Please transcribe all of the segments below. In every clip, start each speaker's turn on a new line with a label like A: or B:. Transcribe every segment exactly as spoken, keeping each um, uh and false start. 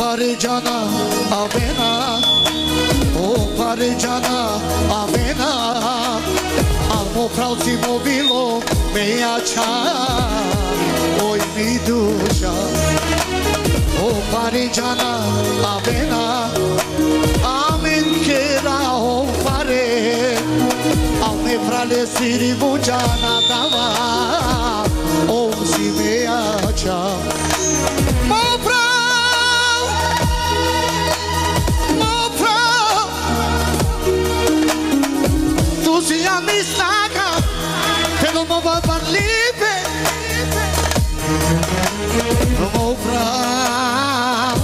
A: paregiana avena, o paregiana avena, amo frauci mobilo meia oi mi duša, o paregiana avena, amen kera o pare, ame frale siri bujana dava, o si meia mi saga, che non mi va a libe. Mo bravo,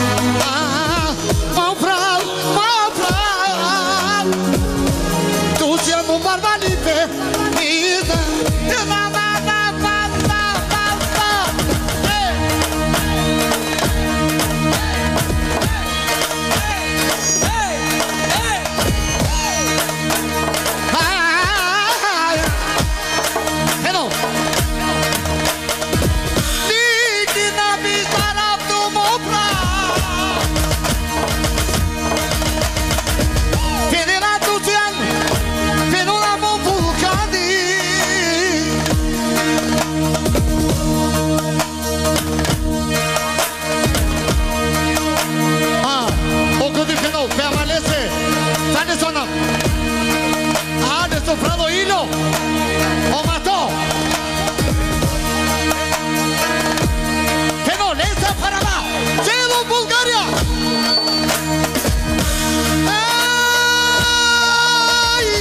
A: mo bravo, mo bravo. Tu sei un barba libe, vida, na na na na na na. Soprado hilo o mató que no lenza para abajo llevo Bulgaria ay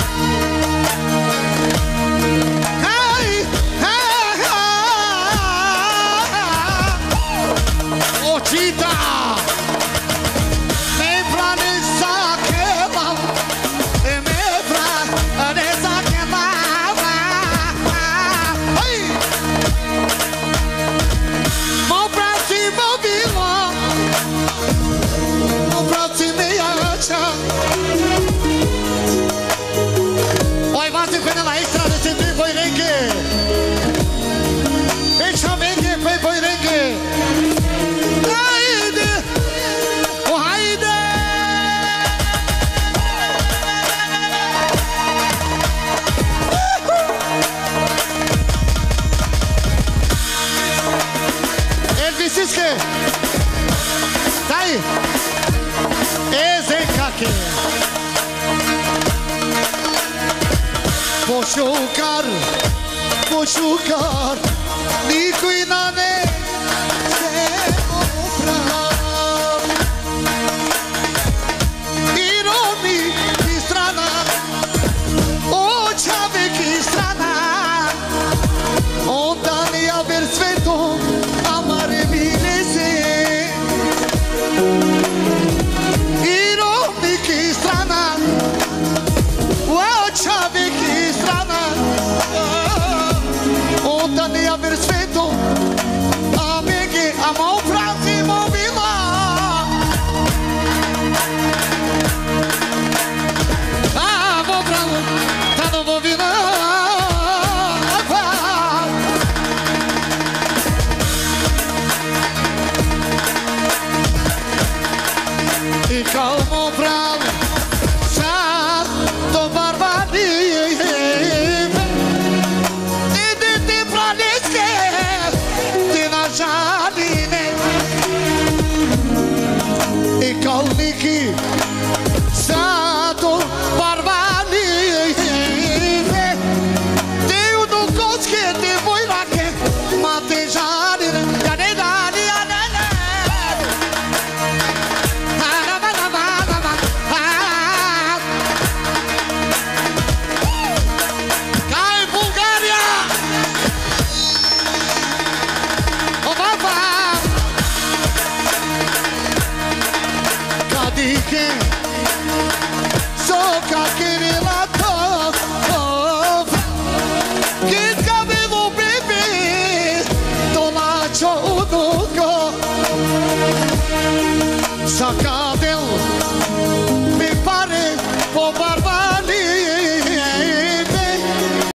A: ay ay ochita Stai! Ezekake Poșucar Poșucar Nicui nane Se opra Iromi Di strana O cea vechi strana Ondani aver sveto Amare vinese Ironiki strana Wow, čaviki strana Onda ne aver sveto Amege, ama uprazi mobila Amo bravo, tano mobila E calmo bravo Santo barbadi E de te praleske Te na žaline E kalniki